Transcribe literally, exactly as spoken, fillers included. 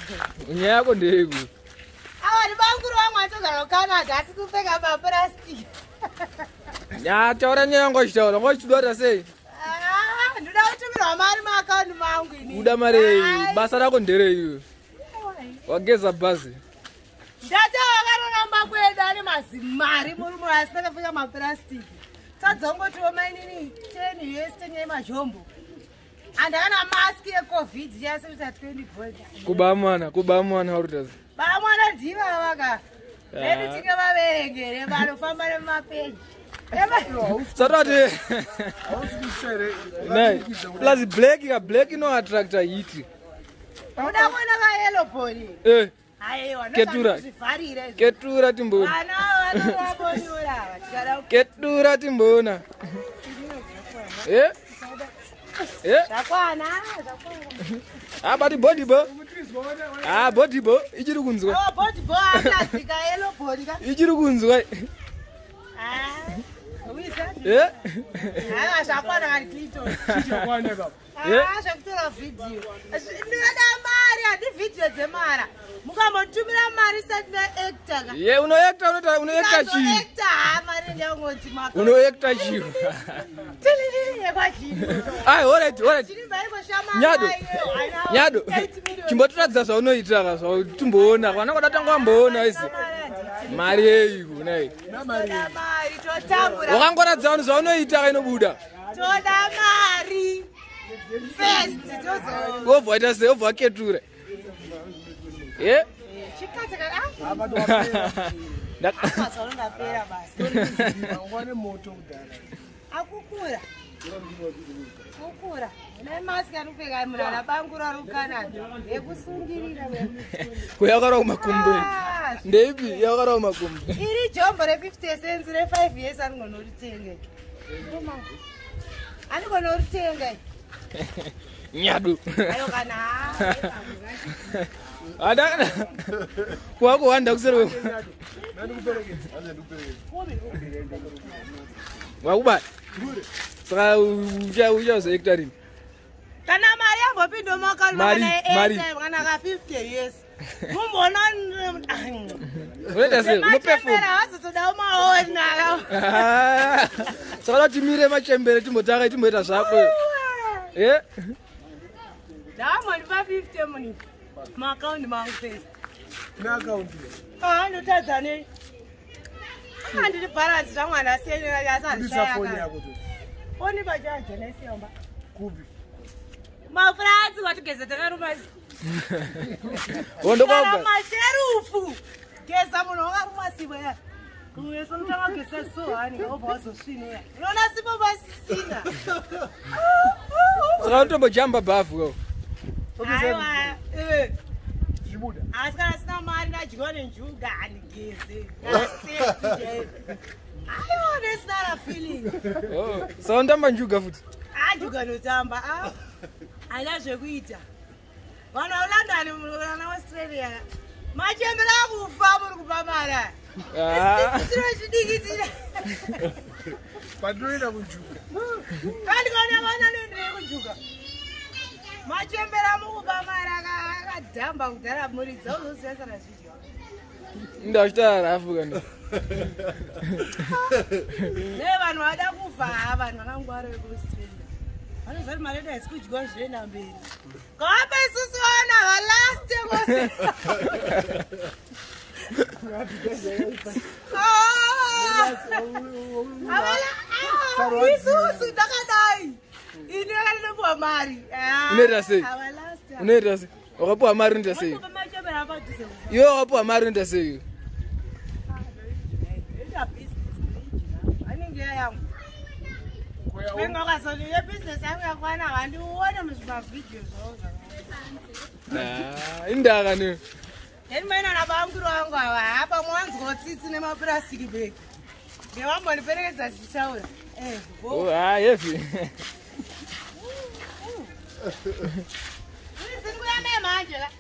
Nyako ndegu. Awa ni banguru wangu atogara Canada asi tupeka ba plastic. Ya taura nyango chitaura ngochidora sei. Ah, ndoda kutumira mari ma account mangu ini. Uda mari basa rako ndere iyo. Wageza basi. Ndata wakaroramba kweda ni mazimari muri muri asina kufika ma plastic. Tadzongoti omainini ten years tenye majombo. Andana mask ye covid yase uta twenty four. Kubamwana, kubamwana urutazi. Bamwana ndiva vaka. Lebi tika vaverengere vanofamba nemapeji. Sarate. Nei. Plus black ka black no attract heat. Uda kuona ka yellow body. Eh. Aiwa, Ketura. Ketura timbona. Ana wana wabonyora. Tikara. Ketura timbona. Eh? Eh? Zakwana, zakwana. Ah, body body bo. Ah, body bo. Ichiri kunzwa. Oh, body bo plastic ka yellow body ka. Ichiri kunzwa. Ah. Uisa? Eh? Ah, zakwana ngani klito. Chakwana baba. Ah, shakutora video. Ndinoda mari adi video dzemara. Mukamotumira mari satina actor. Ye uno actor uno uno actor chi. Actor mari ndiyongoti maka. Uno actor chi. Tilili yekwachi. Ai, alright, alright. Chirimbai koshama. Nyado. Nyado. Chimboturadza zvaunoitira ka zvautimboona. Kana kwadatanga mboona isi. Mari yeyi kunai. Mari. Mari totambura. Wakangoradza vanhu zvaunoita inobuda. Toda mari. First tozo. Ovha ita sei ovha ketura. Eh? Chikata kana? Abantu wapera. Akazona ndapera basi. Ngwane moto udala. Akukura. Kukura. Ne mask anupfeka munana bangura rukanada. Yekusungirira wewe. Kuyakara kumakumbo. Ndeipi yakara kumakumbo. Iri jombo re fifty cents re five years anonoritenga. Ndoma. Anonoritenga. Nyadu. Ayo kana. Ada. Kwako wanda kusero. Nani kuperekeza? Aza ndikuperekeza. Wakuba. Saka uja uja ze hectare. Kana mari yambopindo maka Mari, mari. kana ka fifty years. Mumbona Wenda se unoperform. Machembera azotoda umaona. Ah. Saka timire machembere timbotaka timboita zvako. Eh? Dama ndipa fifty money. Ma account mangu first. Na account. Ah, ndotadza nei. Ah, ndiri balance zvamwana senera yasa Ndisa phone yako tu. Phone bajaje nesiyomba. Kubi. Ma friends watigeze takaruma. Wondo kwa. Masherufu. Geza munhu wakaruma sibo ya. Kuyeso mutama gesa so hani ngobva wazosvinira. Unoona sibo basina. Saka utombo jamba bafu. Aiwa. Eh. Zibuda. Asikana sina mari ndadyiwa nenjuga handigeze. Aiwa, that's not a feeling. Oh, saka ndamba njuga futi. Ah, njuga notamba. Ah. Haina zvekuita. Vanhu vaLondon vana Australia. Machembera kufa muri kupa mara. Ah. Chiro chidikitira. Padroida kujuka. Kandi kana vana ndiri kujuka. Machembera mukupa mara akadhamba kudhara muri dzauzosenza na video. Ndachita rafu kana. Ne vanhu vada kufa vanhu vakangwara vekuAustralia. Vanozvari mareda isikudyiwa zvienda mberi. Ngapa isusu vana valast kose. Avala. Isusu ndakadai. Ini ndakapuwa mari. Unoita sei? Unoita sei? Wakapuwa mari unoita sei? Iwe wakapuwa mari unoita sei? Anenge yangu. Venga kasoni ye business yangu yakwana handiuone muzvimavideo zvavo Ah, indaka ne. yeni maina nabanguru wangu ava hapa mwanzwa tsitsi nemapurasiki bag ndewamboniperekedza zvichitaura eh Oh, ah, heavy. Sini kuyambe manje la